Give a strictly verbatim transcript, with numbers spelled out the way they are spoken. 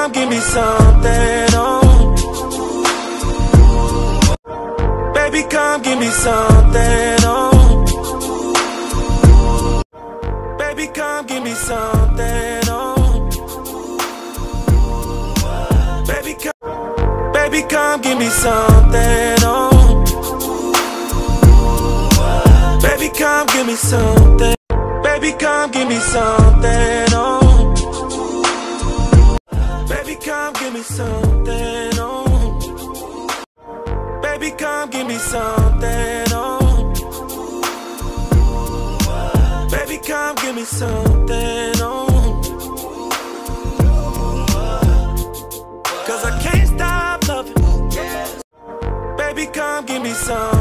come give me something, oh. Baby, come give me something, oh. Baby, come give me something, oh. Baby, come, baby, come give me something, oh. Baby, come give me something. Baby, come give me something, oh. Baby, come give me something, oh. Baby, come give me something, oh. Baby, come give me something, oh. Cause I can't stop loving. Baby, come give me something.